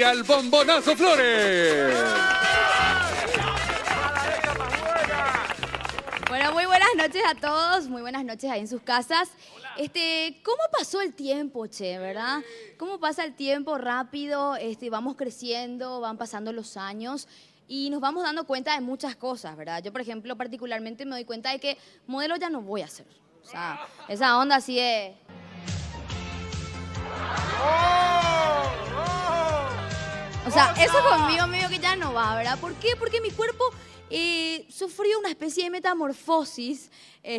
y al Bombonazo Flores. Bueno, muy buenas noches a todos, muy buenas noches ahí en sus casas. ¿Cómo pasó el tiempo, che, verdad? ¿Cómo pasa el tiempo rápido? Vamos creciendo, van pasando los años y nos vamos dando cuenta de muchas cosas, ¿verdad? Yo, por ejemplo, particularmente me doy cuenta de que modelo ya no voy a hacer. O sea, esa onda así de... O sea, eso conmigo medio que ya no va, ¿verdad? ¿Por qué? Porque mi cuerpo sufrió una especie de metamorfosis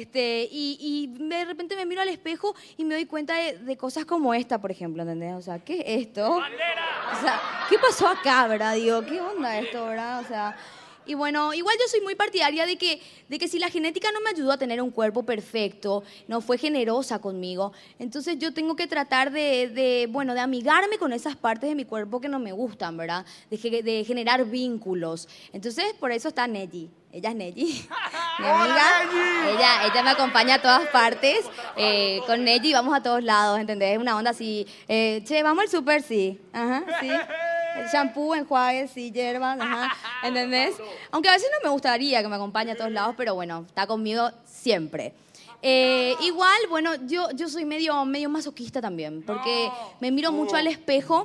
y de repente me miro al espejo y me doy cuenta de cosas como esta, por ejemplo, ¿entendés? O sea, ¿qué es esto? O sea, ¿qué pasó acá, verdad? Digo, ¿qué onda esto, verdad? O sea... Y bueno, igual yo soy muy partidaria de que si la genética no me ayudó a tener un cuerpo perfecto, no fue generosa conmigo, entonces yo tengo que tratar de amigarme con esas partes de mi cuerpo que no me gustan, ¿verdad? De generar vínculos. Entonces, por eso está Neji. Ella es Neji, mi amiga. Ella me acompaña a todas partes. Con Neji vamos a todos lados, ¿entendés? Una onda así. Che, vamos al súper, sí. Ajá, sí. El shampoo, enjuagues, sí, hierbas, ajá, ¿entendés? Aunque a veces no me gustaría que me acompañe a todos lados, pero bueno, está conmigo siempre. Igual, bueno, yo soy medio masoquista también, porque me miro mucho al espejo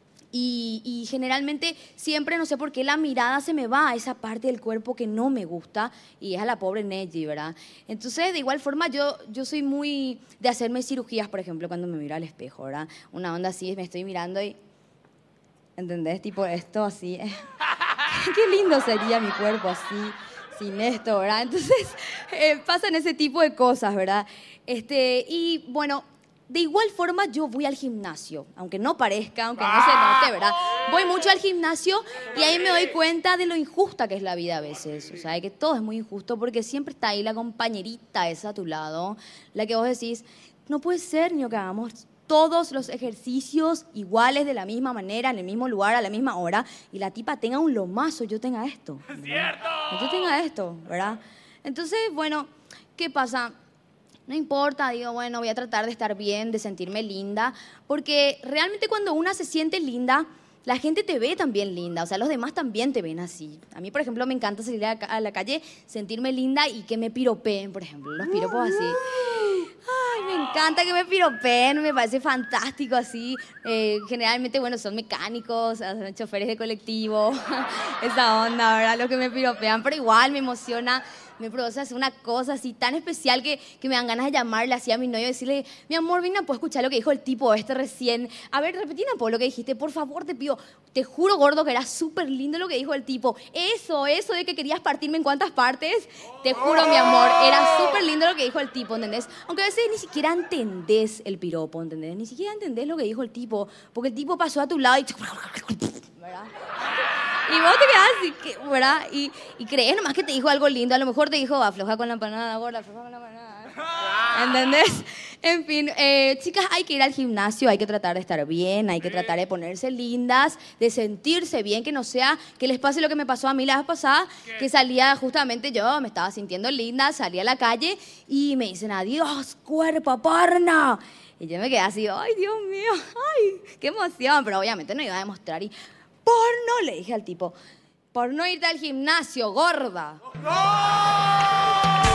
y generalmente siempre, no sé por qué, la mirada se me va a esa parte del cuerpo que no me gusta y es a la pobre Neji, ¿verdad? Entonces, de igual forma, yo soy muy de hacerme cirugías, por ejemplo, cuando me miro al espejo, ¿verdad? Una onda así, me estoy mirando y... ¿Entendés? Tipo esto así. Qué lindo sería mi cuerpo así, sin esto, ¿verdad? Entonces, pasan ese tipo de cosas, ¿verdad? Y bueno, de igual forma yo voy al gimnasio, aunque no parezca, aunque no se note, ¿verdad? Voy mucho al gimnasio y ahí me doy cuenta de lo injusta que es la vida a veces. O sea, de que todo es muy injusto porque siempre está ahí la compañerita esa a tu lado, la que vos decís, no puede ser ni que hagamos todos los ejercicios iguales de la misma manera, en el mismo lugar, a la misma hora, y la tipa tenga un lomazo, yo tenga esto. ¡Cierto! Yo tenga esto, ¿verdad? Entonces, bueno, ¿qué pasa? No importa, digo, bueno, voy a tratar de estar bien, de sentirme linda, porque realmente cuando una se siente linda, la gente te ve también linda, o sea, los demás también te ven así. A mí, por ejemplo, me encanta salir a la calle, sentirme linda y que me piropeen, por ejemplo, los piropos así. Ay, me encanta que me piropeen, me parece fantástico así. Generalmente, bueno, son mecánicos, son choferes de colectivo, esa onda, ¿verdad? Los que me piropean, pero igual me emociona, me produce hacer una cosa así tan especial que me dan ganas de llamarle así a mi novio y decirle, mi amor, vine, ¿puedo escuchar lo que dijo el tipo recién? A ver, repetí un poco lo que dijiste, por favor, te pido. Te juro, gordo, que era súper lindo lo que dijo el tipo. Eso de que querías partirme en cuántas partes, te juro, mi amor, era súper lindo lo que dijo el tipo, ¿entendés? Aunque a veces ni siquiera entendés el piropo, ¿entendés? Ni siquiera entendés lo que dijo el tipo, porque el tipo pasó a tu lado y... ¿verdad? Y vos te quedás así, ¿verdad? Y crees nomás que te dijo algo lindo. A lo mejor te dijo, afloja con la empanada, gorda, afloja con la empanada. ¿Entendés? En fin, chicas, hay que ir al gimnasio, hay que tratar de estar bien, hay que tratar de ponerse lindas, de sentirse bien, que no sea que les pase lo que me pasó a mí la vez pasada, que salía justamente yo, me estaba sintiendo linda, salí a la calle y me dicen, adiós, cuerpo, porno. Y yo me quedé así, ay, Dios mío, ay, qué emoción, pero obviamente no iba a demostrar y... Porno, le dije al tipo, por no irte al gimnasio, gorda. ¡No!